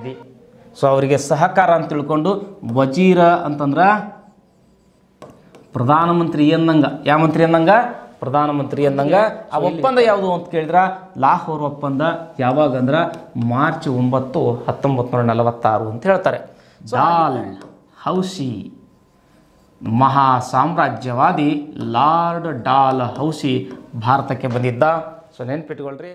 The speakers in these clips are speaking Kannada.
ಪ್ರತಿನಿಧಿ. ಸೊ ಅವರಿಗೆ ಸಹಕಾರ ಅಂತ ತಿಳ್ಕೊಂಡು ವಜೀರ ಅಂತಂದ್ರೆ ಪ್ರಧಾನಮಂತ್ರಿ ಎಂದಂಗ. ಯಾವ ಮಂತ್ರಿ ಎಂದಂಗ? ಪ್ರಧಾನಮಂತ್ರಿ ಎಂದಂಗ. ಆ ಒಪ್ಪಂದ ಯಾವುದು ಅಂತ ಕೇಳಿದ್ರೆ ಲಾಹೋರ್ ಒಪ್ಪಂದ. ಯಾವಾಗ ಅಂದ್ರೆ ಮಾರ್ಚ್ 9, 1946 ಅಂತ ಹೇಳ್ತಾರೆ. ಡಾಲ್ ಹೌಸಿ ಮಹಾ ಸಾಮ್ರಾಜ್ಯವಾದಿ ಲಾರ್ಡ್ ಡಾಲ್ ಹೌಸಿ ಭಾರತಕ್ಕೆ ಬಂದಿದ್ದ. ಸೊ ನೆನ್ಪಿಟ್ಕೊಳ್ರಿ.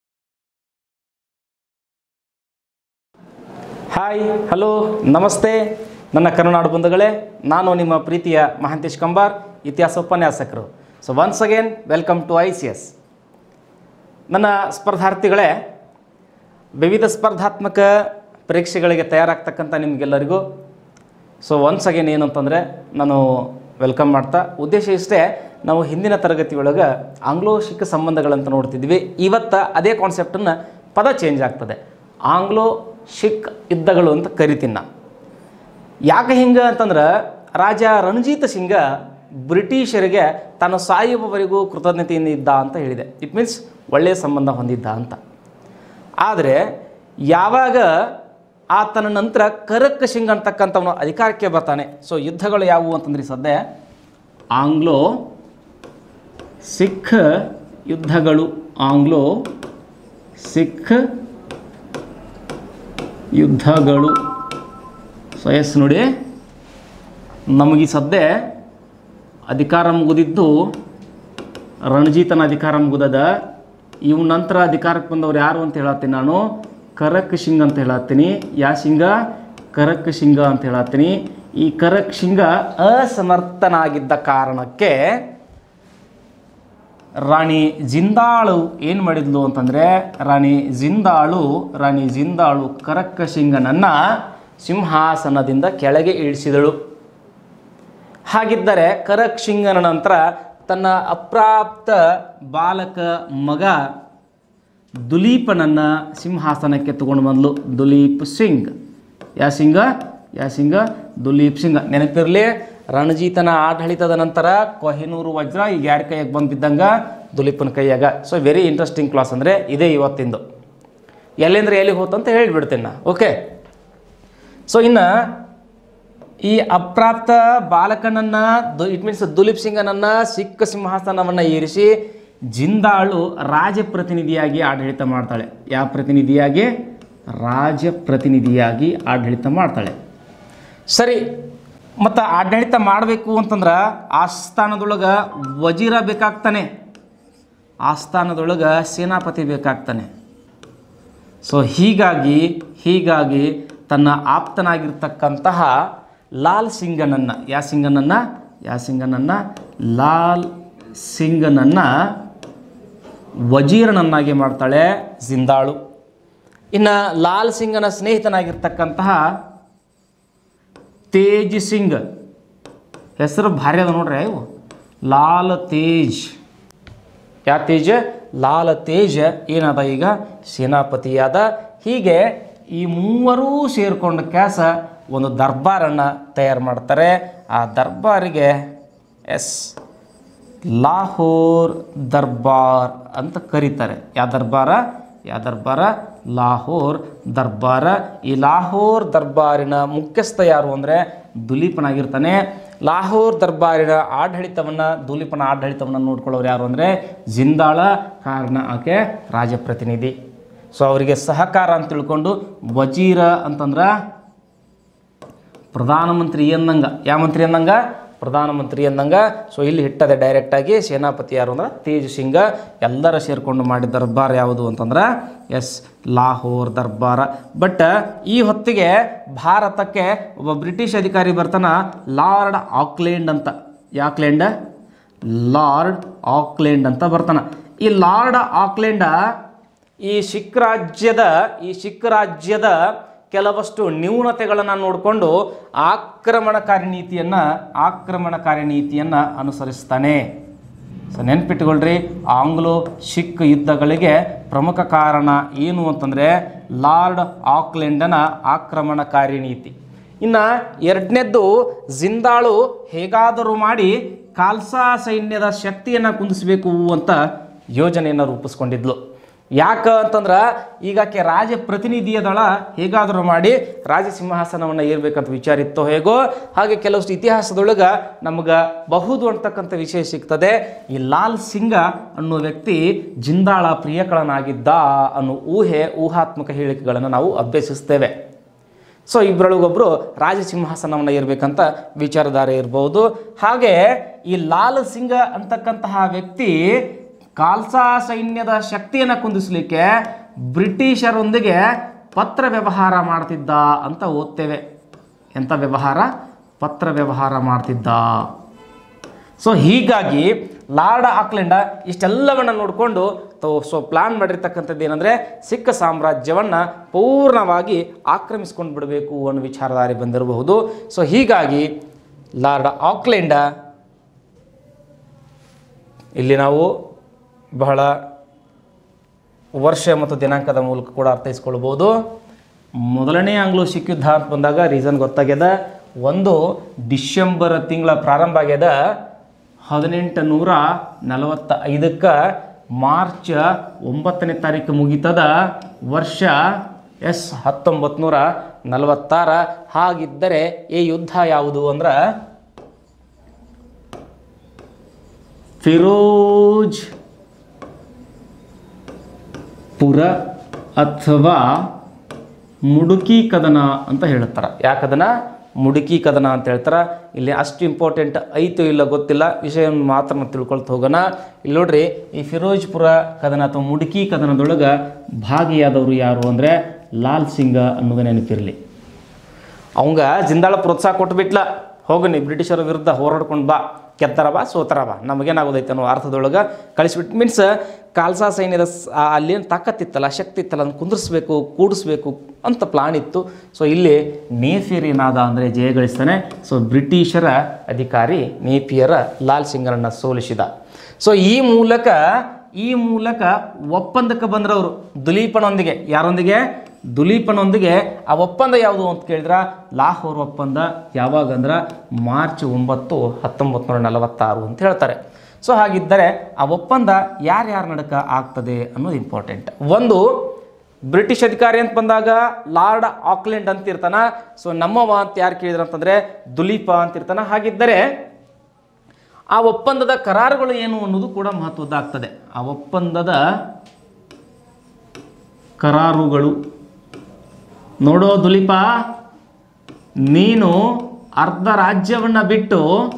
ಹಾಯ್, ಹಲೋ, ನಮಸ್ತೆ ನನ್ನ ಕರುನಾಡು ಬಂಧುಗಳೇ. ನಾನು ನಿಮ್ಮ ಪ್ರೀತಿಯ ಮಹಾಂತೇಶ್ ಕಂಬಾರ್, ಇತಿಹಾಸ ಉಪನ್ಯಾಸಕರು. So once again welcome to ICS. ನನ್ನ ಸ್ಪರ್ಧಾರ್ಥಿಗಳೇ, ವಿವಿಧ ಸ್ಪರ್ಧಾತ್ಮಕ ಪರೀಕ್ಷೆಗಳಿಗೆ ತಯಾರಾಗ್ತಕ್ಕಂಥ ನಿಮಗೆಲ್ಲರಿಗೂ ಸೊ ಒನ್ಸ್ ಅಗೇನ್ ಏನು ಅಂತಂದರೆ ನಾನು ವೆಲ್ಕಮ್ ಮಾಡ್ತಾ, ಉದ್ದೇಶ ಇಷ್ಟೇ, ನಾವು ಹಿಂದಿನ ತರಗತಿ ಒಳಗೆ ಆಂಗ್ಲೋ ಶಿಕ್ ಸಂಬಂಧಗಳಂತ ನೋಡ್ತಿದ್ವಿ. ಇವತ್ತು ಅದೇ ಕಾನ್ಸೆಪ್ಟನ್ನು ಪದ ಚೇಂಜ್ ಆಗ್ತದೆ, ಆಂಗ್ಲೋ ಶಿಕ್ ಯುದ್ಧಗಳು ಅಂತ ಕರಿತೀನಿ ನಾ. ಯಾಕೆ ಹಿಂಗೆ ಅಂತಂದ್ರೆ ರಾಜ ರಣಜಿತ್ ಸಿಂಗ ಬ್ರಿಟಿಷರಿಗೆ ತಾನು ಸಾಯುವವರೆಗೂ ಕೃತಜ್ಞತೆಯಿಂದ ಇದ್ದ ಅಂತ ಹೇಳಿದೆ. ಇಟ್ ಮೀನ್ಸ್ ಒಳ್ಳೆಯ ಸಂಬಂಧ ಹೊಂದಿದ್ದ ಅಂತ. ಆದರೆ ಯಾವಾಗ ಆತನ ನಂತರ ಕರಕ್ ಸಿಂಗ್ ಅಂತಕ್ಕಂಥವನು ಅಧಿಕಾರಕ್ಕೆ ಬರ್ತಾನೆ, ಸೊ ಯುದ್ಧಗಳು ಯಾವುವು ಅಂತಂದ್ರೆ ಸದ್ಯ ಆಂಗ್ಲೋ ಸಿಖ್ ಯುದ್ಧಗಳು. ಆಂಗ್ಲೋ ಸಿಖ್ ಯುದ್ಧಗಳು. ಸೊ ಎಸ್ ನೋಡಿ, ನಮಗೆ ಸದ್ಯ ಅಧಿಕಾರ ಮುಗಿದಿದ್ದು ರಣಜಿತನ ಅಧಿಕಾರ ಮುಗಿದದ. ಇವ್ ನಂತರ ಅಧಿಕಾರಕ್ಕೆ ಬಂದವ್ರು ಯಾರು ಅಂತ ಹೇಳತ್ತೀನಿ ನಾನು? ಕರಕ್ ಸಿಂಗ್ ಅಂತ ಹೇಳತ್ತೀನಿ. ಯಾ ಸಿಂಗ? ಕರಕ್ ಸಿಂಗ ಅಂತ ಹೇಳತ್ತೀನಿ. ಈ ಕರಕ್ ಸಿಂಗ ಅಸಮರ್ಥನಾಗಿದ್ದ ಕಾರಣಕ್ಕೆ ರಾಣಿ ಜಿಂದಾಳು ಏನು ಮಾಡಿದ್ಲು ಅಂತಂದರೆ, ರಾಣಿ ಜಿಂದಾಳು ಕರಕ್ ಸಿಂಗನನ್ನು ಸಿಂಹಾಸನದಿಂದ ಕೆಳಗೆ ಇಳಿಸಿದಳು. ಹಾಗಿದ್ದರೆ ಕರಕ್ ಸಿಂಗನ ನಂತರ ತನ್ನ ಅಪ್ರಾಪ್ತ ಬಾಲಕ ಮಗ ದುಲೀಪನನ್ನು ಸಿಂಹಾಸನಕ್ಕೆ ತಗೊಂಡು ಬಂದಳು. ದುಲೀಪ್ ಸಿಂಗ್. ಯಾ ಸಿಂಗ? ದುಲೀಪ್ ಸಿಂಗ್. ನೆನಪಿರಲಿ, ರಣಜಿತನ ಆಡಳಿತದ ನಂತರ ಕೊಹಿನೂರು ವಜ್ರ ಈಗ ಯಾರ ಕೈಯಾಗ ಬಂದಿದ್ದಂಗ? ದುಲೀಪನ ಕೈಯಾಗ. ಸೊ ವೆರಿ ಇಂಟ್ರೆಸ್ಟಿಂಗ್ ಕ್ಲಾಸ್ ಅಂದರೆ ಇದೇ ಇವತ್ತಿಂದು. ಎಲ್ಲಿಂದ್ರೆ ಎಲ್ಲಿಗೆ ಹೋತಂತ ಹೇಳಿಬಿಡ್ತೇನೆ ನಾ. ಓಕೆ. ಸೊ ಇನ್ನು ಈ ಅಪ್ರಾಪ್ತ ಬಾಲಕನನ್ನು ಇಟ್ ಮೀನ್ಸ್ ದುಲೀಪ್ ಸಿಂಗನನ್ನು ಸಿಖ್ ಸಿಂಹಾಸನವನ್ನು ಏರಿಸಿ ಜಿಂದಾಳು ರಾಜಪ್ರತಿನಿಧಿಯಾಗಿ ಆಡಳಿತ ಮಾಡ್ತಾಳೆ. ಯಾವ ಪ್ರತಿನಿಧಿಯಾಗಿ? ರಾಜಪ್ರತಿನಿಧಿಯಾಗಿ ಆಡಳಿತ ಮಾಡ್ತಾಳೆ. ಸರಿ, ಮತ್ತು ಆಡಳಿತ ಮಾಡಬೇಕು ಅಂತಂದ್ರೆ ಆಸ್ಥಾನದೊಳಗೆ ವಜೀರ ಬೇಕಾಗ್ತಾನೆ, ಆಸ್ಥಾನದೊಳಗೆ ಸೇನಾಪತಿ ಬೇಕಾಗ್ತಾನೆ. ಸೊ ಹೀಗಾಗಿ ತನ್ನ ಆಪ್ತನಾಗಿರ್ತಕ್ಕಂತಹ ಲಾಲ್ ಸಿಂಗನನ್ನು, ಲಾಲ್ ಸಿಂಗನನ್ನು ವಜೀರನನ್ನಾಗಿ ಮಾಡ್ತಾಳೆ ಜಿಂದಾಳು. ಇನ್ನು ಲಾಲ್ ಸಿಂಗನ ಸ್ನೇಹಿತನಾಗಿರ್ತಕ್ಕಂತಹ ತೇಜ್ ಸಿಂಗ್, ಹೆಸರು ಭಾರಿ ಅದ ನೋಡ್ರಿ ಇವು, ಲಾಲ್ ತೇಜ್. ಯಾ ತೇಜ್? ಲಾಲ್ ತೇಜ್ ಏನದ ಈಗ? ಸೇನಾಪತಿಯಾದ. ಹೀಗೆ ಈ ಮೂವರೂ ಸೇರಿಕೊಂಡ ಕ್ಯಾಸ ಒಂದು ದರ್ಬಾರನ್ನು ತಯಾರು ಮಾಡ್ತಾರೆ. ಆ ದರ್ಬಾರಿಗೆ ಲಾಹೋರ್ ದರ್ಬಾರ್ ಅಂತ ಕರೀತಾರೆ. ಯಾವ ದರ್ಬಾರ? ಲಾಹೋರ್ ದರ್ಬಾರ. ಈ ಲಾಹೋರ್ ದರ್ಬಾರಿನ ಮುಖ್ಯಸ್ಥ ಯಾರು ಅಂದರೆ ದುಲೀಪನಾಗಿರ್ತಾನೆ. ಲಾಹೋರ್ ದರ್ಬಾರಿನ ದುಲೀಪನ ಆಡಳಿತವನ್ನು ನೋಡ್ಕೊಳ್ಳೋರು ಯಾರು ಅಂದರೆ ಜಿಂದಾಳ. ಕಾರಣ ಆಕೆ ರಾಜಪ್ರತಿನಿಧಿ. ಸೊ ಅವರಿಗೆ ಸಹಕಾರ ಅಂತ ತಿಳ್ಕೊಂಡು ವಜೀರ ಅಂತಂದ್ರೆ ಪ್ರಧಾನಮಂತ್ರಿ ಎಂದಂಗ. ಯಾವ ಮಂತ್ರಿ ಎಂದಂಗ? ಪ್ರಧಾನಮಂತ್ರಿ ಎಂದಂಗ. ಸೊ ಇಲ್ಲಿ ಹಿಟ್ಟದೆ ಡೈರೆಕ್ಟಾಗಿ ಸೇನಾಪತಿ ಯಾರು ಅಂದ್ರೆ ತೇಜ್ ಸಿಂಗ. ಎಲ್ಲರ ಸೇರಿಕೊಂಡು ಮಾಡಿದ ದರ್ಬಾರ್ ಯಾವುದು ಅಂತಂದ್ರೆ ಲಾಹೋರ್ ದರ್ಬಾರ. ಬಟ್ ಈ ಹೊತ್ತಿಗೆ ಭಾರತಕ್ಕೆ ಒಬ್ಬ ಬ್ರಿಟಿಷ್ ಅಧಿಕಾರಿ ಬರ್ತಾನ, ಲಾರ್ಡ್ ಆಕ್ಲೆಂಡ್ ಅಂತ. ಯಾಕ್ಲೆಂಡ್? ಲಾರ್ಡ್ ಆಕ್ಲೆಂಡ್ ಅಂತ ಬರ್ತಾನ. ಈ ಲಾರ್ಡ್ ಆಕ್ಲೆಂಡ ಈ ಸಿಖ್ ರಾಜ್ಯದ ಕೆಲವಷ್ಟು ನ್ಯೂನತೆಗಳನ್ನು ನೋಡಿಕೊಂಡು ಆಕ್ರಮಣಕಾರಿ ನೀತಿಯನ್ನು ಅನುಸರಿಸ್ತಾನೆ. ಸೊ ನೆನ್ಪಿಟ್ಕೊಳ್ರಿ, ಆಂಗ್ಲೋ ಸಿಖ್ ಯುದ್ಧಗಳಿಗೆ ಪ್ರಮುಖ ಕಾರಣ ಏನು ಅಂತಂದರೆ ಲಾರ್ಡ್ ಆಕ್ಲೆಂಡನ ಆಕ್ರಮಣಕಾರಿ ನೀತಿ. ಇನ್ನು ಎರಡನೇದ್ದು, ಜಿಂದಾಳು ಹೇಗಾದರೂ ಮಾಡಿ ಖಾಲ್ಸಾ ಸೈನ್ಯದ ಶಕ್ತಿಯನ್ನು ಕುಂದಿಸಬೇಕು ಅಂತ ಯೋಜನೆಯನ್ನು ರೂಪಿಸ್ಕೊಂಡಿದ್ಲು. ಯಾಕ ಅಂತಂದ್ರೆ ಈಗ ಆಕೆ ರಾಜ ಪ್ರತಿನಿಧಿಯದಳ ಹೇಗಾದರೂ ಮಾಡಿ ರಾಜ ಸಿಂಹಾಸನವನ್ನು ಏರ್ಬೇಕಂತ ವಿಚಾರ ಇತ್ತೋ ಹೇಗೋ ಹಾಗೆ ಕೆಲವಷ್ಟು ಇತಿಹಾಸದೊಳಗೆ ನಮ್ಗೆ ಬಹುದು ಅಂತಕ್ಕಂಥ ವಿಷಯ ಸಿಗ್ತದೆ. ಈ ಲಾಲ್ ಸಿಂಗ ಅನ್ನೋ ವ್ಯಕ್ತಿ ಜಿಂದಾಳ ಪ್ರಿಯಕಳನಾಗಿದ್ದ ಅನ್ನೋ ಊಹಾತ್ಮಕ ಹೇಳಿಕೆಗಳನ್ನು ನಾವು ಅಭ್ಯಸಿಸ್ತೇವೆ. ಸೊ ಇಬ್ಬರೊಳಗೊಬ್ಬರು ರಾಜ ಸಿಂಹಾಸನವನ್ನು ಏರ್ಬೇಕಂತ ವಿಚಾರಧಾರೆ ಇರ್ಬೋದು. ಹಾಗೆ ಈ ಲಾಲ್ ಸಿಂಗ ಅಂತಕ್ಕಂತಹ ವ್ಯಕ್ತಿ ಖಾಲ್ಸಾ ಸೈನ್ಯದ ಶಕ್ತಿಯನ್ನು ಕುಂದಿಸಲಿಕ್ಕೆ ಬ್ರಿಟಿಷರೊಂದಿಗೆ ಪತ್ರ ವ್ಯವಹಾರ ಮಾಡ್ತಿದ್ದ ಅಂತ ಓದ್ತೇವೆ. ಎಂಥ ವ್ಯವಹಾರ? ಪತ್ರ ವ್ಯವಹಾರ ಮಾಡ್ತಿದ್ದ. ಸೊ ಹೀಗಾಗಿ ಲಾರ್ಡ್ ಆಕ್ಲೆಂಡ್ ಇಷ್ಟೆಲ್ಲವನ್ನು ನೋಡಿಕೊಂಡು ಪ್ಲಾನ್ ಮಾಡಿರ್ತಕ್ಕಂಥದ್ದು ಏನಂದರೆ ಸಿಖ್ ಸಾಮ್ರಾಜ್ಯವನ್ನು ಪೂರ್ಣವಾಗಿ ಆಕ್ರಮಿಸ್ಕೊಂಡು ಬಿಡಬೇಕು ಅನ್ನೋ ವಿಚಾರಧಾರೆ ಬಂದಿರಬಹುದು. ಸೊ ಹೀಗಾಗಿ ಲಾರ್ಡ್ ಆಕ್ಲೆಂಡ್ ಇಲ್ಲಿ ನಾವು ಬಹಳ ವರ್ಷ ಮತ್ತು ದಿನಾಂಕದ ಮೂಲಕ ಕೂಡ ಅರ್ಥೈಸ್ಕೊಳ್ಬೋದು. ಮೊದಲನೇ ಆಂಗ್ಲೋ ಸಿಖ್ ಯುದ್ಧ ಅಂತ ಬಂದಾಗ ರೀಸನ್ ಗೊತ್ತಾಗ್ಯದ. 1 ಡಿಸೆಂಬರ್ ತಿಂಗಳ ಪ್ರಾರಂಭ ಆಗ್ಯದ 1845 ಮಾರ್ಚ್ 9ನೇ ತಾರೀಕು ಮುಗಿತದ. ವರ್ಷ 1946. ಹಾಗಿದ್ದರೆ ಈ ಯುದ್ಧ ಯಾವುದು ಅಂದ್ರೆ ಫಿರೋಜ್ ಪುರ ಅಥವಾ ಮುಡುಕಿ ಕದನ ಅಂತ ಹೇಳ್ತಾರೆ. ಯಾಕದನ ಮುಡುಕಿ ಕದನ ಅಂತ ಹೇಳ್ತಾರೆ. ಇಲ್ಲಿ ಅಷ್ಟು ಇಂಪಾರ್ಟೆಂಟ್ ಐತೋ ಇಲ್ಲ ಗೊತ್ತಿಲ್ಲ, ವಿಷಯವನ್ನು ಮಾತ್ರ ತಿಳ್ಕೊಳ್ತಾ ಹೋಗೋಣ. ಇಲ್ಲಿ ನೋಡ್ರಿ, ಈ ಫಿರೋಜ್ಪುರ ಕದನ ಅಥವಾ ಮುಡುಕಿ ಕದನದೊಳಗೆ ಭಾಗಿಯಾದವರು ಯಾರು ಅಂದರೆ ಲಾಲ್ ಸಿಂಗ ಅನ್ನೋದು ನೆನಪಿರಲಿ. ಅವಂಗ ಜಿಂದಾಳ ಪ್ರೋತ್ಸಾಹ ಕೊಟ್ಬಿಟ್ಲ, ಹೋಗಿ ನೀ ಬ್ರಿಟಿಷರ ವಿರುದ್ಧ ಹೋರಾಡ್ಕೊಂಡು ಬಾ, ಕೆತ್ತರ ಬಾ ಸೋತರ ಬಾ, ನಮಗೇನಾಗೋದೈತೆ ಅನ್ನೋ ಅರ್ಥದೊಳಗೆ ಕಳಿಸ್ಬಿಟ್ಟು. ಮೀನ್ಸ್ ಖಾಲ್ಸಾ ಸೈನ್ಯದ ಅಲ್ಲೇನು ತಾಕತ್ತಿತ್ತಲ್ಲ, ಶಕ್ತಿ ಇತ್ತಲ್ಲ, ಅದನ್ನು ಕುಂದಿರಿಸ್ಬೇಕು, ಕೂಡಿಸ್ಬೇಕು ಅಂತ ಪ್ಲಾನ್ ಇತ್ತು. ಸೊ ಇಲ್ಲಿ ನೇಫಿಯರ್ ಏನಾದ ಅಂದರೆ ಜಯಗಳಿಸ್ತಾನೆ. ಸೊ ಬ್ರಿಟಿಷರ ಅಧಿಕಾರಿ ನೇಪಿಯರ ಲಾಲ್ ಸಿಂಗರನ್ನು ಸೋಲಿಸಿದ. ಸೊ ಈ ಮೂಲಕ ಒಪ್ಪಂದಕ್ಕೆ ಬಂದ್ರವರು ದುಲೀಪನೊಂದಿಗೆ. ಯಾರೊಂದಿಗೆ? ದುಲೀಪನೊಂದಿಗೆ. ಆ ಒಪ್ಪಂದ ಯಾವುದು ಅಂತ ಕೇಳಿದ್ರೆ ಲಾಹೋರ್ ಒಪ್ಪಂದ. ಯಾವಾಗ ಅಂದ್ರೆ ಮಾರ್ಚ್ 9, 1946 ಅಂತ ಹೇಳ್ತಾರೆ. ಸೊ ಹಾಗಿದ್ದರೆ ಆ ಒಪ್ಪಂದ ಯಾರ್ಯಾರ ನಡಕ ಆಗ್ತದೆ ಅನ್ನೋದು ಇಂಪಾರ್ಟೆಂಟ್. ಒಂದು ಬ್ರಿಟಿಷ್ ಅಧಿಕಾರಿ ಅಂತ ಬಂದಾಗ ಲಾರ್ಡ್ ಆಕ್ಲೆಂಡ್ ಅಂತಿರ್ತಾನ. ಸೊ ನಮ್ಮವ ಅಂತ ಯಾರು ಕೇಳಿದ್ರು ಅಂತಂದರೆ ದುಲೀಪ ಅಂತಿರ್ತಾನ. ಹಾಗಿದ್ದರೆ ಆ ಒಪ್ಪಂದದ ಕರಾರುಗಳು ಏನು ಅನ್ನೋದು ಕೂಡ ಮಹತ್ವದ್ದಾಗ್ತದೆ. ಆ ಒಪ್ಪಂದದ ಕರಾರುಗಳು ನೋಡೋ ದುಲೀಪ, ನೀನು ಅರ್ಧ ರಾಜ್ಯವನ್ನು ಬಿಟ್ಟು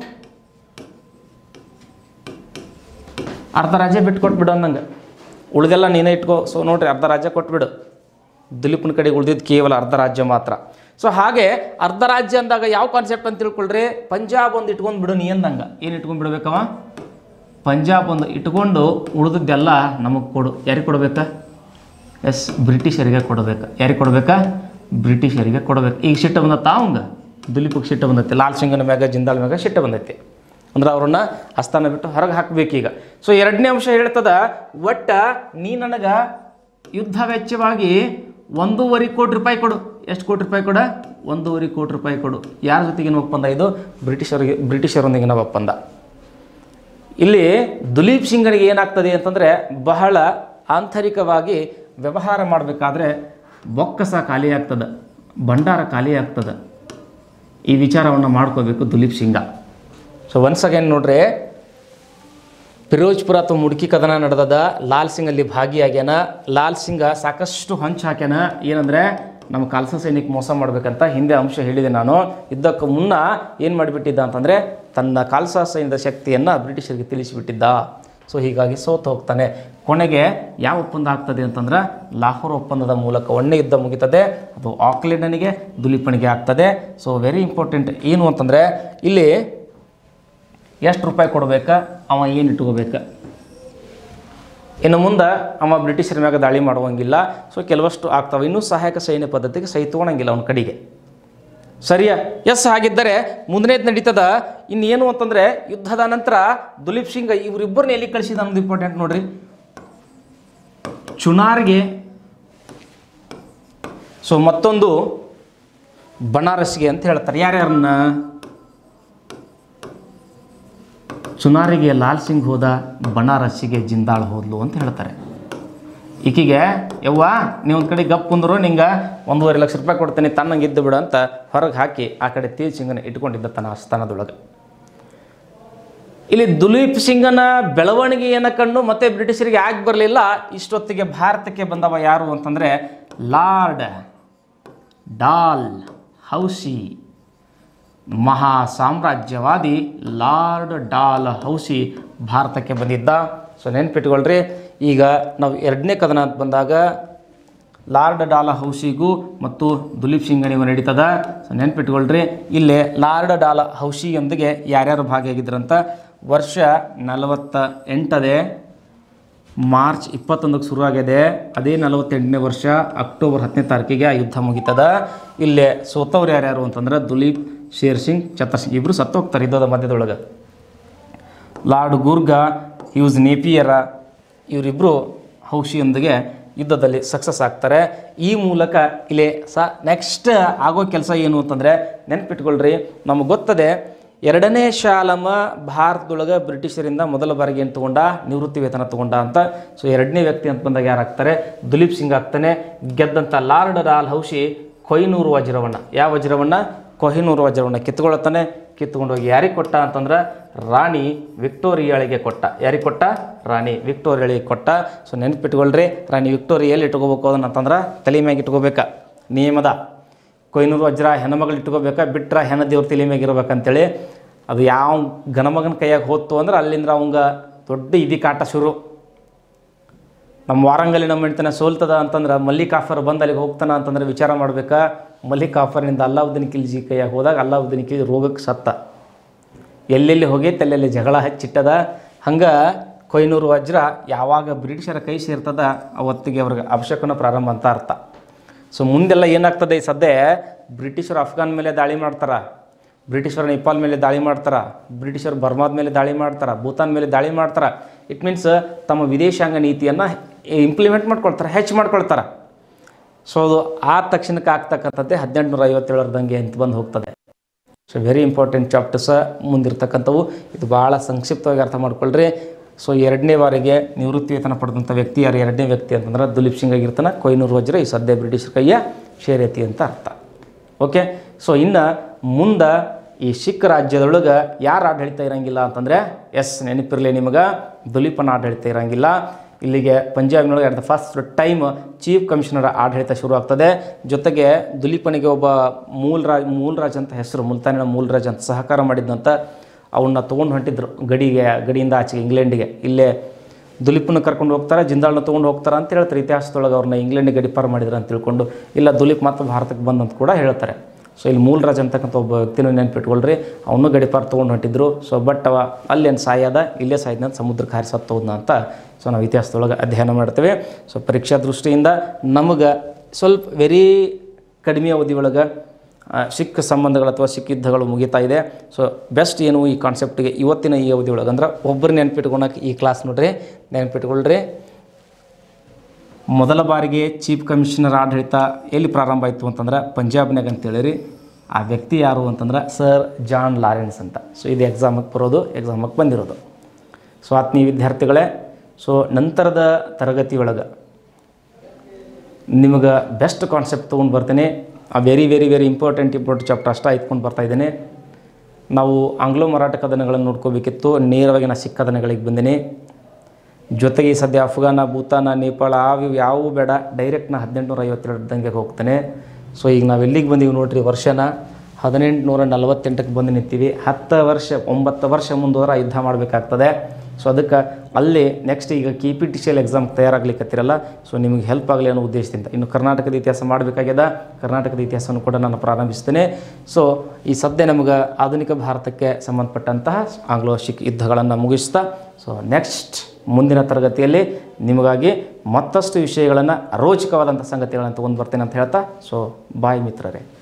ಅರ್ಧ ರಾಜ್ಯ ಬಿಟ್ಟು ಕೊಟ್ಬಿಡು ಅಂದಂಗೆ, ಉಳಿದೆಲ್ಲ ನೀನೇ ಇಟ್ಕೋ. ಸೊ ನೋಡ್ರಿ, ಅರ್ಧ ರಾಜ್ಯ ಕೊಟ್ಬಿಡು. ದಿಲೀಪನ ಕಡೆಗೆ ಉಳಿದಿದ್ದು ಕೇವಲ ಅರ್ಧ ರಾಜ್ಯ ಮಾತ್ರ. ಸೊ ಹಾಗೆ ಅರ್ಧ ರಾಜ್ಯ ಅಂದಾಗ ಯಾವ ಕಾನ್ಸೆಪ್ಟ್ ಅಂತ ತಿಳ್ಕೊಳ್ರಿ, ಪಂಜಾಬ್ ಒಂದು ಇಟ್ಕೊಂಡು ಬಿಡು ನೀ ಅಂದಂಗೆ. ಏನು ಇಟ್ಕೊಂಡು ಬಿಡ್ಬೇಕವ? ಪಂಜಾಬ್ ಒಂದು ಇಟ್ಕೊಂಡು ಉಳಿದಿದ್ದೆಲ್ಲ ನಮಗೆ ಕೊಡು. ಯಾರಿಗೆ ಕೊಡಬೇಕಾ? ಎಸ್, ಬ್ರಿಟಿಷರಿಗೆ ಕೊಡಬೇಕು. ಯಾರಿಗೆ ಕೊಡಬೇಕಾ? ಬ್ರಿಟಿಷರಿಗೆ ಕೊಡಬೇಕು. ಈಗ ಸಿಟ್ಟು ಬಂದತ್ತ ಅವಂಗ, ದಿಲೀಪಿಗೆ ಸಿಟ್ಟು ಬಂದೈತಿ. ಲಾಲ್ ಸಿಂಗನ ಮ್ಯಾಗ ಜಿಂದಾಲ್ ಮ್ಯಾಗ ಸಿಟ್ಟು ಬಂದೈತಿ. ಅಂದ್ರೆ ಅವ್ರನ್ನ ಅಸ್ಥಾನ ಬಿಟ್ಟು ಹೊರಗೆ ಹಾಕಬೇಕೀಗ. ಸೊ ಎರಡನೇ ಅಂಶ ಹೇಳ್ತದ, ಒಟ್ಟ ನೀ ನನಗೆ ಯುದ್ಧ ವೆಚ್ಚವಾಗಿ 1.5 ಕೋಟಿ ರೂಪಾಯಿ ಕೊಡು. ಎಷ್ಟು ಕೋಟಿ ರೂಪಾಯಿ ಕೊಡ? 1.5 ಕೋಟಿ ರೂಪಾಯಿ ಕೊಡು. ಯಾರ ಜೊತೆಗಿನ ಒಪ್ಪಂದ ಇದು? ಬ್ರಿಟಿಷರೊಂದಿಗಿನ ಒಪ್ಪಂದ. ಇಲ್ಲಿ ದುಲೀಪ್ ಸಿಂಗನಿಗೆ ಏನಾಗ್ತದೆ ಅಂತಂದರೆ, ಬಹಳ ಆಂತರಿಕವಾಗಿ ವ್ಯವಹಾರ ಮಾಡಬೇಕಾದ್ರೆ ಬೊಕ್ಕಸ ಖಾಲಿ ಆಗ್ತದೆ, ಭಂಡಾರ ಖಾಲಿ ಆಗ್ತದೆ. ಈ ವಿಚಾರವನ್ನು ಮಾಡ್ಕೋಬೇಕು Duleep Singh. So once again ನೋಡ್ರಿ, ಫಿರೋಜ್ಪುರ ಅಥವಾ ಮುಡುಕಿ ಕದನ ನಡೆದದ. ಲಾಲ್ ಸಿಂಗ್ ಅಲ್ಲಿ ಭಾಗಿಯಾಗ್ಯಾನ. ಲಾಲ್ ಸಿಂಗ ಸಾಕಷ್ಟು ಹಂಚು ಹಾಕ್ಯಾನ. ಏನಂದರೆ ನಮ್ಮ ಖಾಲ್ಸಾ ಸೈನ್ಯಕ್ಕೆ ಮೋಸ ಮಾಡಬೇಕಂತ ಹಿಂದೆ ಅಂಶ ಹೇಳಿದೆ ನಾನು. ಇದಕ್ಕೆ ಮುನ್ನ ಏನು ಮಾಡಿಬಿಟ್ಟಿದ್ದ ಅಂತಂದರೆ, ತನ್ನ ಖಾಲ್ಸಾ ಸೈನ್ಯದ ಶಕ್ತಿಯನ್ನು ಬ್ರಿಟಿಷರಿಗೆ ತಿಳಿಸಿಬಿಟ್ಟಿದ್ದ. ಸೊ ಹೀಗಾಗಿ ಸೋತು ಹೋಗ್ತಾನೆ. ಕೊನೆಗೆ ಯಾವ ಒಪ್ಪಂದ ಆಗ್ತದೆ ಅಂತಂದ್ರೆ, ಲಾಹೋರ್ ಒಪ್ಪಂದದ ಮೂಲಕ ಒಣ್ಣೆ ಯುದ್ಧ ಮುಗಿತದೆ. ಅದು ಆಕ್ಲೆಂಡನಿಗೆ, ದುಲೀಪನಿಗೆ ಆಗ್ತದೆ. ಸೊ ವೆರಿ ಇಂಪಾರ್ಟೆಂಟ್ ಏನು ಅಂತಂದರೆ, ಇಲ್ಲಿ ಎಷ್ಟು ರೂಪಾಯಿ ಕೊಡಬೇಕಾ, ಅವ ಏನು ಇಟ್ಕೋಬೇಕು. ಇನ್ನು ಮುಂದೆ ಅವ ಬ್ರಿಟಿಷರ ಮ್ಯಾಗ ದಾಳಿ ಮಾಡುವಂಗಿಲ್ಲ. ಸೊ ಕೆಲವಷ್ಟು ಆಗ್ತವೆ. ಇನ್ನೂ ಸಹಾಯಕ ಸೈನ್ಯ ಪದ್ಧತಿಗೆ ಸಹಿ ತೊಗೊಳಂಗಿಲ್ಲ ಅವನ ಕಡೆಗೆ. ಸರಿಯಾ? ಎಸ್. ಹಾಗಿದ್ದರೆ ಮುಂದನೇದು ನಡೀತದ. ಇನ್ನೇನು ಅಂತಂದರೆ, ಯುದ್ಧದ ನಂತರ ದುಲೀಪ್ ಸಿಂಗ್ ಇವರಿಬ್ಬರನ್ನ ಎಲ್ಲಿ ಕಳಿಸಿದ ಅನ್ನೋದು ಇಂಪಾರ್ಟೆಂಟ್ ನೋಡ್ರಿ. ಚುನಾರ್ಗೆ, ಸೊ ಮತ್ತೊಂದು ಬನಾರಸ್ಗೆ ಅಂತ ಹೇಳ್ತಾರೆ. ಯಾರ್ಯಾರನ್ನ? ಚುನಾರಿಗೆ ಲಾಲ್ ಸಿಂಗ್ ಹೋದ, ಬನಾರಸ್ಸಿಗೆ ಜಿಂದಾಳ್ ಹೋದ್ಲು ಅಂತ ಹೇಳ್ತಾರೆ. ಈಕಿಗೆ ಯವ್ವ ನೀವು ಒಂದು ಕಡೆ ಗಪ್ ಕುಂದ್ರು ನಿಂಗೆ 1.5 ಲಕ್ಷ ರೂಪಾಯಿ ಕೊಡ್ತೀನಿ ತನ್ನಂಗೆ ಇದ್ದು ಬಿಡು ಅಂತ ಹೊರಗೆ ಹಾಕಿ ಆ ಕಡೆ ತೇಜ್ ಸಿಂಗನ ಇಟ್ಕೊಂಡಿದ್ದ ತನ್ನ ಆಸ್ಥಾನದೊಳಗೆ. ಇಲ್ಲಿ ದುಲೀಪ್ ಸಿಂಗನ ಬೆಳವಣಿಗೆಯನ್ನು ಕಂಡು ಮತ್ತೆ ಬ್ರಿಟಿಷರಿಗೆ ಆಗಿ ಬರಲಿಲ್ಲ. ಇಷ್ಟೊತ್ತಿಗೆ ಭಾರತಕ್ಕೆ ಬಂದವ ಯಾರು ಅಂತಂದರೆ ಲಾರ್ಡ್ ಡಾಲ್ ಹೌಸಿ, ಮಹಾ ಸಾಮ್ರಾಜ್ಯವಾದಿ ಲಾರ್ಡ್ ಡಾಲ್ ಹೌಸಿ ಭಾರತಕ್ಕೆ ಬಂದಿದ್ದ. ಸೊ ನೆನ್ಪಿಟ್ಕೊಳ್ರಿ, ಈಗ ನಾವು 2ನೇ ಕದನ ಅಂತ ಬಂದಾಗ ಲಾರ್ಡ್ ಡಾಲ್ ಹೌಸಿಗೂ ಮತ್ತು ದುಲೀಪ್ ಸಿಂಗನಿಗೂ ನಡೀತದ. ಸೊ ನೆನ್ಪಿಟ್ಕೊಳ್ರಿ, ಇಲ್ಲೇ ಲಾರ್ಡ್ ಡಾಲ್ ಹೌಸಿಯೊಂದಿಗೆ ಯಾರ್ಯಾರು ಭಾಗಿಯಾಗಿದ್ರಂತ. ವರ್ಷ 48 ಮಾರ್ಚ್ 21ಕ್ಕೆ ಶುರುವಾಗಿದೆ. ಅದೇ 48ನೇ ವರ್ಷ ಅಕ್ಟೋಬರ್ 10ನೇ ತಾರೀಕಿಗೆ ಆ ಯುದ್ಧ ಮುಗಿತದ. ಇಲ್ಲೇ ಸೋತವ್ರು ಯಾರ್ಯಾರು ಅಂತಂದ್ರೆ ದುಲೀಪ್, ಶೇರ್ ಸಿಂಗ್, ಚತರ್ ಸಿಂಗ್ ಇಬ್ಬರು ಸತ್ತು ಹೋಗ್ತಾರೆ ಯುದ್ಧದ ಮಧ್ಯದೊಳಗೆ. ಲಾರ್ಡ್ ಗುರ್ಗ, ಯೂಸ್ ನೇಪಿಯರ ಇವರಿಬ್ಬರು ಹೌಸಿಯೊಂದಿಗೆ ಯುದ್ಧದಲ್ಲಿ ಸಕ್ಸಸ್ ಆಗ್ತಾರೆ. ಈ ಮೂಲಕ ಇಲ್ಲಿ ನೆಕ್ಸ್ಟ್ ಆಗೋ ಕೆಲಸ ಏನು ಅಂತಂದರೆ ನೆನ್ಪಿಟ್ಕೊಳ್ರಿ, ನಮಗೆ ಗೊತ್ತದೆ 2ನೇ ಶಾಲಮ ಭಾರತದೊಳಗೆ ಬ್ರಿಟಿಷರಿಂದ ಮೊದಲ ಬಾರಿಗೆ ಏನು ತೊಗೊಂಡ, ನಿವೃತ್ತಿ ವೇತನ ತೊಗೊಂಡ ಅಂತ. ಸೊ 2ನೇ ವ್ಯಕ್ತಿ ಅಂತ ಬಂದಾಗ ಯಾರು ಆಗ್ತಾರೆ, ದುಲೀಪ್ ಸಿಂಗ್ ಆಗ್ತಾನೆ. ಗೆದ್ದಂಥ ಲಾರ್ಡ್ ಡಾಲ್ ಹೌಸಿ ಕೊಹಿನೂರು ವಜ್ರವನ್ನು, ಯಾವ ವಜ್ರವನ್ನು, ಕೊಹಿನೂರು ವಜ್ರವನ್ನು ಕಿತ್ಕೊಳ್ತಾನೆ. ಕಿತ್ಕೊಂಡೋಗಿ ಯಾರಿಗೆ ಕೊಟ್ಟ ಅಂತಂದ್ರೆ ರಾಣಿ ವಿಕ್ಟೋರಿಯಾಳಿಗೆ ಕೊಟ್ಟ. ಯಾರಿಗೆ ಕೊಟ್ಟ, ರಾಣಿ ವಿಕ್ಟೋರಿಯಾಳಿಗೆ ಕೊಟ್ಟ. ಸೊ ನೆನ್ಪಿಟ್ಕೊಳ್ರಿ, ರಾಣಿ ವಿಕ್ಟೋರಿಯಲ್ಲಿ ಇಟ್ಕೋಬೇಕು ಅದನ್ನು ಅಂತಂದ್ರೆ ತಲೆ ಮ್ಯಾಗ ಇಟ್ಕೋಬೇಕಾ, ನಿಯಮದ. ಕೊಹಿನೂರು ವಜ್ರ ಹೆಣ್ಮಗಳು ಇಟ್ಕೋಬೇಕಾ, ಬಿಟ್ರೆ ಹೆಣ್ಣ ದೇವ್ರ ತಲೆ ಮ್ಯಾಗ ಇರ್ಬೇಕಂತೇಳಿ. ಅದು ಯಾವ ಗಣಮಗನ ಕೈಯಾಗ ಹೋತು ಅಂದ್ರೆ ಅಲ್ಲಿಂದ ಅವಂಗ ದೊಡ್ಡ ಕಾಟ ಶುರು. ನಮ್ಮ ವಾರಂಗಲ್ಲಿ ನಮ್ಮ ಹೆಣ್ತನ ಸೋಲ್ತದ ಅಂತಂದ್ರೆ ಮಲ್ಲಿಕಾಫರ್ ಬಂದು ಅಲ್ಲಿಗೆ ಹೋಗ್ತಾನ ಅಂತಂದ್ರೆ ವಿಚಾರ ಮಾಡ್ಬೇಕಾ. ಮಲ್ಲಿಕಾಫರ್ನಿಂದ ಅಲ್ಲಾವುದ್ದೀನ್ ಖಿಲ್ಜಿ ಕೈಯಾಗ ಹೋದಾಗ ಅಲ್ಲಾವುದ್ದೀನ್ ಖಿಲ್ಜಿ ರೋಗಕ್ಕೆ ಸತ್ತ. ಎಲ್ಲೆಲ್ಲಿ ಹೋಗೈತೆ ಅಲ್ಲೆಲ್ಲಿ ಜಗಳ ಹಚ್ಚಿಟ್ಟದ. ಹಂಗೆ ಕೊಹಿನೂರು ವಜ್ರ ಯಾವಾಗ ಬ್ರಿಟಿಷರ ಕೈ ಸೇರ್ತದ ಅವತ್ತಿಗೆ ಅವ್ರಿಗೆ ಅಭಿಷೇಕನ ಪ್ರಾರಂಭ ಅಂತ ಅರ್ಥ. ಸೊ ಮುಂದೆಲ್ಲ ಏನಾಗ್ತದೆ, ಈ ಸದ್ಯ ಬ್ರಿಟಿಷರು ಅಫ್ಘಾನ್ ಮೇಲೆ ದಾಳಿ ಮಾಡ್ತಾರೆ, ಬ್ರಿಟಿಷರು ನೇಪಾಲ್ ಮೇಲೆ ದಾಳಿ ಮಾಡ್ತಾರೆ, ಬ್ರಿಟಿಷರು ಬರ್ಮಾದ ಮೇಲೆ ದಾಳಿ ಮಾಡ್ತಾರೆ, ಭೂತಾನ್ ಮೇಲೆ ದಾಳಿ ಮಾಡ್ತಾರೆ. ಇಟ್ ಮೀನ್ಸ್ ತಮ್ಮ ವಿದೇಶಾಂಗ ನೀತಿಯನ್ನು ಇಂಪ್ಲಿಮೆಂಟ್ ಮಾಡ್ಕೊಳ್ತಾರೆ, ಹೆಚ್ಚು ಮಾಡ್ಕೊಳ್ತಾರೆ. ಸೊ ಅದು ಆ ತಕ್ಷಣಕ್ಕೆ ಆಗ್ತಕ್ಕಂಥದ್ದೇ 1857 ದಂಗೆ ಅಂತ ಬಂದು ಹೋಗ್ತದೆ. ಸೊ ವೆರಿ ಇಂಪಾರ್ಟೆಂಟ್ ಚಾಪ್ಟರ್ಸ ಮುಂದಿರ್ತಕ್ಕಂಥವು. ಇದು ಭಾಳ ಸಂಕ್ಷಿಪ್ತವಾಗಿ ಅರ್ಥ ಮಾಡ್ಕೊಳ್ರಿ. ಸೊ 2ನೇ ಬಾರಿಗೆ ನಿವೃತ್ತಿ ವೇತನ ಪಡೆದಂಥ ವ್ಯಕ್ತಿ ಯಾರು, 2ನೇ ವ್ಯಕ್ತಿ ಅಂತಂದ್ರೆ ದುಲೀಪ್ ಸಿಂಗ್ ಆಗಿರ್ತಾನೆ. ಕೊಹಿನೂರು ವಜ್ರ ಈ ಸದ್ಯ ಬ್ರಿಟಿಷರ ಕೈಯ ಶೇರೈತಿ ಅಂತ ಅರ್ಥ. ಓಕೆ. ಸೊ ಇನ್ನು ಮುಂದೆ ಈ ಸಿಖ್ ರಾಜ್ಯದೊಳಗೆ ಯಾರು ಆಡಳಿತ ಇರೋಂಗಿಲ್ಲ ಅಂತಂದರೆ, ನೆನಪಿರಲಿ ನಿಮಗೆ, ದುಲೀಪನ ಆಡಳಿತ ಇರೋಂಗಿಲ್ಲ. ಇಲ್ಲಿಗೆ ಪಂಜಾಬ್ನೊಳಗೆ at the first time chief commissioner ಆಡಳಿತ ಶುರುವಾಗ್ತದೆ. ಜೊತೆಗೆ ದುಲೀಪನಿಗೆ ಒಬ್ಬ ಮೂಲ್ರಾಜ್ ಅಂತ ಹೆಸರು, ಮುಲ್ತಾನಿನ ಮೂಲ್ರಾಜ್ ಅಂತ ಸಹಕಾರ ಮಾಡಿದ್ದಂತ. ಅವನ್ನ ತೊಗೊಂಡು ಹೊಂಟಿದ್ರು ಗಡಿಯಿಂದ ಆಚೆಗೆ ಇಂಗ್ಲೆಂಡಿಗೆ. ಇಲ್ಲೇ ದುಲೀಪನ ಕರ್ಕೊಂಡು ಹೋಗ್ತಾರೆ, ಜಿಂದಾಲ್ನ ತೊಗೊಂಡು ಹೋಗ್ತಾರೆ ಅಂತ ಹೇಳ್ತಾರೆ ಇತಿಹಾಸದೊಳಗೆ. ಅವ್ರನ್ನ ಇಂಗ್ಲೆಂಡಿಗೆ ಗಡಿಪಾರು ಮಾಡಿದ್ರು ಅಂತ ತಿಳ್ಕೊಂಡು. ಇಲ್ಲ ದುಲೀಪ್ ಮತ್ತು ಭಾರತಕ್ಕೆ ಬಂದಂತ ಕೂಡ ಹೇಳ್ತಾರೆ. ಸೊ ಇಲ್ಲಿ ಮೂಲ್ರಾಜ್ ಅಂತಕ್ಕಂಥ ಒಬ್ಬ ವ್ಯಕ್ತಿನೂ ನೆನ್ಪಿಟ್ಕೊಳ್ರಿ, ಅವನು ಗಡಿಪಾರು ತೊಗೊಂಡು ಹೊಂಟಿದ್ರು. ಸೊ ಬಟ್ ಅವ ಅಲ್ಲೇನು ಸಾಯದ, ಇಲ್ಲೇ ಸಾಯ್ದ ಸಮುದ್ರಕ್ಕೆ ಹಾರಿ ಸತ್ತೋದ್ನ ಅಂತ ಸೊ ನಾವು ಇತಿಹಾಸದೊಳಗೆ ಅಧ್ಯಯನ ಮಾಡ್ತೇವೆ. ಸೊ ಪರೀಕ್ಷಾ ದೃಷ್ಟಿಯಿಂದ ನಮಗೆ ಸ್ವಲ್ಪ ವೆರಿ ಕಡಿಮೆ ಅವಧಿ ಒಳಗೆ ಸಿಖ್ ಸಂಬಂಧಗಳು ಅಥವಾ ಸಿಖ್ ಯುದ್ಧಗಳು ಮುಗಿತಾ ಇದೆ. ಸೊ ಬೆಸ್ಟ್ ಏನು ಈ ಕಾನ್ಸೆಪ್ಟಿಗೆ ಇವತ್ತಿನ ಈ ಅವಧಿ ಒಳಗೆ ಅಂದ್ರೆ ಒಬ್ಬರು ನೆನ್ಪಿಟ್ಕೊಳಕ್ಕೆ ಈ ಕ್ಲಾಸ್ ನೋಡ್ರಿ, ನೆನ್ಪಿಟ್ಕೊಳ್ರಿ. ಮೊದಲ ಬಾರಿಗೆ ಚೀಫ್ ಕಮಿಷನರ್ ಆಡಳಿತ ಎಲ್ಲಿ ಪ್ರಾರಂಭ ಆಯಿತು ಅಂತಂದ್ರೆ ಪಂಜಾಬ್ನಾಗ ಅಂತೇಳಿರಿ. ಆ ವ್ಯಕ್ತಿ ಯಾರು ಅಂತಂದ್ರೆ ಸರ್ ಜಾನ್ ಲಾರೆನ್ಸ್ ಅಂತ. ಸೊ ಇದು ಎಕ್ಸಾಮಕ್ಕೆ ಬಂದಿರೋದು. ಸೊ ಆತ್ಮೀಯ ವಿದ್ಯಾರ್ಥಿಗಳೇ, ಸೊ ನಂತರದ ತರಗತಿ ಒಳಗೆ ನಿಮಗೆ ಬೆಸ್ಟ್ ಕಾನ್ಸೆಪ್ಟ್ ತೊಗೊಂಡು ಬರ್ತೀನಿ. ಆ very very very important chapter ಅಷ್ಟೇ ಇಟ್ಕೊಂಡು ಬರ್ತಾಯಿದ್ದೀನಿ. ನಾವು ಆಂಗ್ಲೋ ಮರಾಠ ಕದನಗಳನ್ನು ನೋಡ್ಕೋಬೇಕಿತ್ತು, ನೇರವಾಗಿ ನಾನು ಸಿಖ್ ಕದನಗಳಿಗೆ ಬಂದಿನಿ. ಜೊತೆಗೆ ಈ ಸದ್ಯ ಅಫ್ಘಾನ, ಭೂತಾನ, ನೇಪಾಳ ಯಾವುವು ಬೇಡ, ಡೈರೆಕ್ಟ್ ನಾ 1852 ದಂಗೆ ಹೋಗ್ತೇನೆ. ಸೊ ಈಗ ನಾವು ಎಲ್ಲಿಗೆ ಬಂದೀವಿ ನೋಡ್ರಿ, ವರ್ಷನ 1848ಕ್ಕೆ ಬಂದು ನಿಂತೀವಿ. 9 ವರ್ಷ ಮುಂದೋದ್ರೆ ಯುದ್ಧ ಮಾಡಬೇಕಾಗ್ತದೆ. ಸೊ ಅದಕ್ಕೆ ಅಲ್ಲಿ ನೆಕ್ಸ್ಟ್ ಈಗ KPTCL ಎಕ್ಸಾಮ್ ತಯಾರಾಗ್ಲಿಕ್ಕತ್ತಿರಲ್ಲ. ಸೊ ನಿಮಗೆ ಹೆಲ್ಪ್ ಆಗಲಿ ಅನ್ನೋ ಉದ್ದೇಶದಿಂದ ಇನ್ನು ಕರ್ನಾಟಕದ ಇತಿಹಾಸ ಮಾಡಬೇಕಾಗ್ಯದ. ಕರ್ನಾಟಕದ ಇತಿಹಾಸವನ್ನು ಕೂಡ ನಾನು ಪ್ರಾರಂಭಿಸ್ತೇನೆ. ಸೊ ಈ ಸದ್ಯ ನಮಗೆ ಆಧುನಿಕ ಭಾರತಕ್ಕೆ ಸಂಬಂಧಪಟ್ಟಂತಹ ಆಂಗ್ಲೋ ಸಿಖ್ ಯುದ್ಧಗಳನ್ನು ಮುಗಿಸ್ತಾ, ಸೊ ನೆಕ್ಸ್ಟ್ ಮುಂದಿನ ತರಗತಿಯಲ್ಲಿ ನಿಮಗಾಗಿ ಮತ್ತಷ್ಟು ವಿಷಯಗಳನ್ನು ರೋಚಕವಾದಂಥ ಸಂಗತಿಗಳನ್ನು ತೊಗೊಂಡು ಬರ್ತೇನೆ ಅಂತ ಹೇಳ್ತಾ, ಸೊ ಬಾಯ್ ಮಿತ್ರರೇ.